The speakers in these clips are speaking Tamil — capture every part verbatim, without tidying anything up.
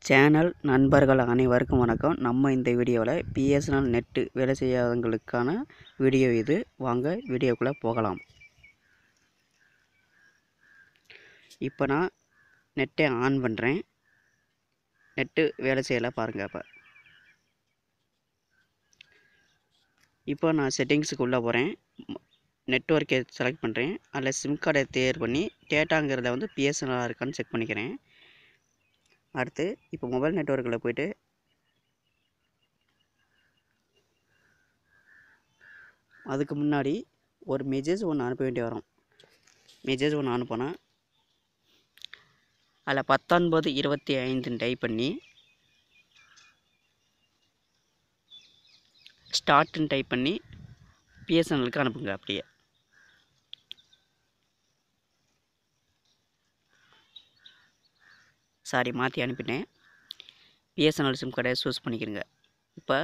சேனல் நண்பர்கள் அனைவருக்கும் வணக்கம். நம்ம இந்த வீடியோவில் பிஎஸ்என்எல் நெட்டு வேலை செய்யாதவங்களுக்கான வீடியோ இது. வாங்க வீடியோக்குள்ளே போகலாம். இப்போ நான் நெட்டை ஆன் பண்ணுறேன். நெட்டு வேலை செய்யலை பாருங்கள். அப்போ இப்போ நான் செட்டிங்ஸுக்கு உள்ளே போகிறேன். நெட்வொர்க்கை செலக்ட் பண்ணுறேன். அதில் சிம் கார்டை தேர்வு பண்ணி டேட்டாங்கிறத வந்து பிஎஸ்என்எல் இருக்கான்னு செக் பண்ணிக்கிறேன். அடுத்து இப்போ மொபைல் நெட்வொர்க்கில் போய்ட்டு அதுக்கு முன்னாடி ஒரு மெசேஜ் ஒன்று அனுப்ப வேண்டி வரும். மெசேஜ் ஒன்று அனுப்பினா அதில் பத்தொன்பது இருபத்தி ஐந்துன்னு டைப் பண்ணி ஸ்டார்ட்னு டைப் பண்ணி பிஎஸ்என்எலுக்கு அனுப்புங்க. அப்படியே சாரி மாற்றி அனுப்பிட்டேன். பிஎஸ்என்எல் சிம் கார்டை சூஸ் பண்ணிக்கிறங்க. இப்போ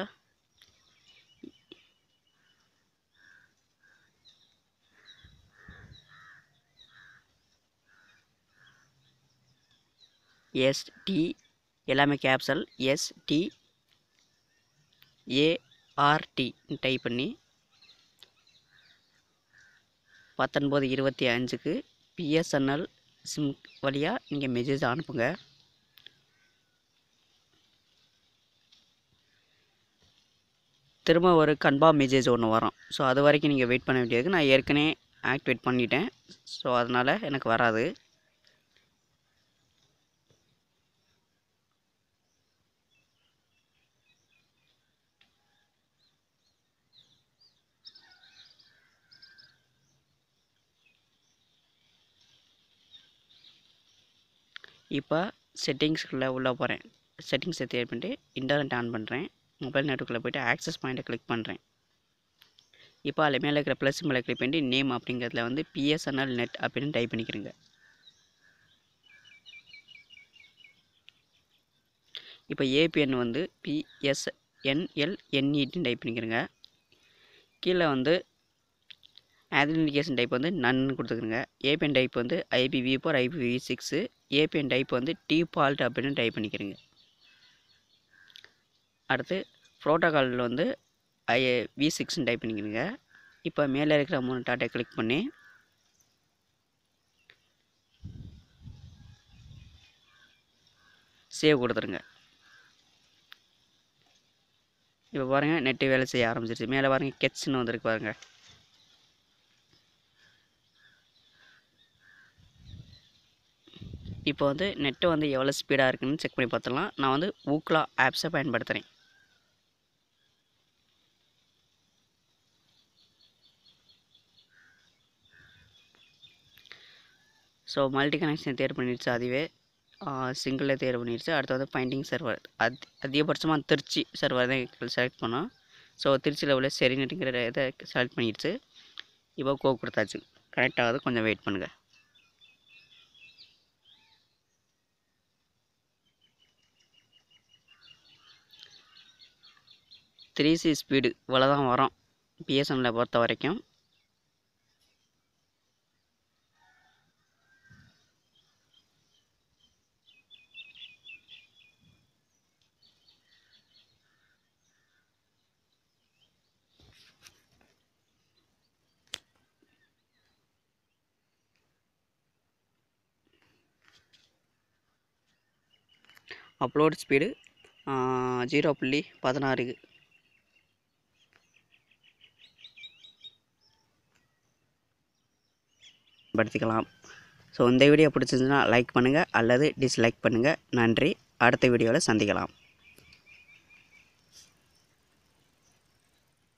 எஸ்டி எல்லாமே கேப்சல் எஸ்டி ஏஆர்டி டைப் பண்ணி பத்தொன்பது இருபத்தி அஞ்சுக்கு பிஎஸ்என்எல் சிம் வழியாக நீங்கள் மெசேஜ் அனுப்புங்க. திரும்ப ஒரு கன்ஃபார்ம் மெசேஜ் ஒன்று வரும். ஸோ அது வரைக்கும் நீங்கள் வெயிட் பண்ண வேண்டியது. நான் ஏற்கனவே ஆக்டிவேட் பண்ணிட்டேன். ஸோ அதனால் எனக்கு வராது. இப்போ செட்டிங்ஸ்குள்ளே உள்ளே போகிறேன். செட்டிங்ஸை தேர்வு பண்ணிட்டு இன்டர்நெட் ஆன் பண்ணுறேன். மொபைல் நெட்டுக்குள்ளே போய்ட்டு ஆக்சஸ் பாயிண்ட்டை கிளிக் பண்ணுறேன். இப்போ அதில் மேலே இருக்கிற ப்ளஸ் மேலே கிளிக் பண்ணி நேம் அப்படிங்கிறதுல வந்து பிஎஸ்என்எல் நெட் அப்படின்னு டைப் பண்ணிக்கிறேங்க. இப்போ ஏபிஎன் வந்து பிஎஸ்என்எல் என்இடின்னு டைப் பண்ணிக்கிறேங்க. கீழே வந்து ஐடென்டிஃபிகேஷன் டைப் வந்து நன்னு கொடுத்துக்கிறேங்க. ஏபிஎன் டைப் வந்து IPv four IPv six. APN type வந்து டிஃபால்ட் அப்படின்னு டைப் பண்ணிக்கிறேங்க. அடுத்து ப்ரோட்டோகாலில் வந்து ஐ வி சிக்ஸ்ன்னு டைப் பண்ணிக்கிறேங்க. இப்போ மேலே இருக்கிற மூணு டாட்டை கிளிக் பண்ணி சேவ் கொடுத்துருங்க. இப்போ பாருங்கள் நெட்டு வேலை செய்ய ஆரம்பிச்சிருச்சு. மேலே பாருங்கள் கெட்ஸ்ன்னு வந்துருக்கு பாருங்கள். இப்போ வந்து நெட்டு வந்து எவ்வளோ ஸ்பீடாக இருக்குன்னு செக் பண்ணி பார்த்துடலாம். நான் வந்து ஊக்லா ஆப்ஸை பயன்படுத்துகிறேன். ஸோ மல்டி கனெக்ஷன் தேர்வு பண்ணிடுச்சு. அதுவே சிங்கிளில் தேர்வு பண்ணிடுச்சு. அடுத்து வந்து பைண்டிங் சர்வர் அது அதிகபட்சமாக திருச்சி சர்வர் தான் செலக்ட் பண்ணோம். ஸோ திருச்சியில் உள்ள சரி நெட்டுங்கிற இதை செலக்ட் பண்ணிடுச்சு. இப்போ கோ கொடுத்தாச்சு. கனெக்ட் ஆகுது. கொஞ்சம் வெயிட் பண்ணுங்கள். த்ரீ சி ஸ்பீடு இவ்வளோ தான் வரும் பிஎஸ்என்எல்லை பொறுத்த வரைக்கும். அப்லோட் ஸ்பீடு ஜீரோ புள்ளி பதினாறு படுத்திக்கலாம். ஸோ இந்த வீடியோ பிடிச்சிருந்துச்சுன்னா லைக் பண்ணுங்கள் அல்லது டிஸ்லைக் பண்ணுங்கள். நன்றி. அடுத்த வீடியோவில் சந்திக்கலாம்.